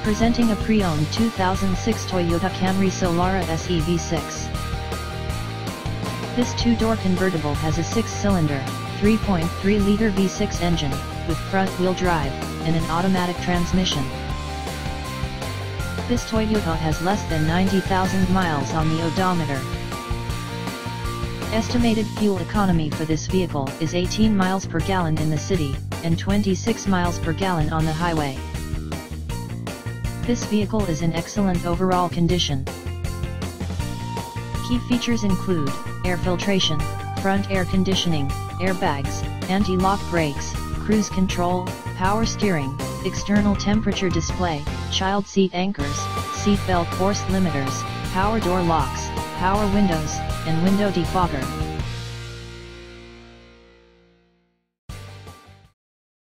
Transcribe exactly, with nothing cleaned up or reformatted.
Presenting a pre-owned two thousand six Toyota Camry Solara S E V six. This two-door convertible has a six-cylinder, three point three liter V six engine, with front-wheel drive, and an automatic transmission. This Toyota has less than ninety thousand miles on the odometer. Estimated fuel economy for this vehicle is eighteen miles per gallon in the city, and twenty-six miles per gallon on the highway. This vehicle is in excellent overall condition. Key features include air filtration, front air conditioning, airbags, anti-lock brakes, cruise control, power steering, external temperature display, child seat anchors, seat belt force limiters, power door locks, power windows, and window defogger.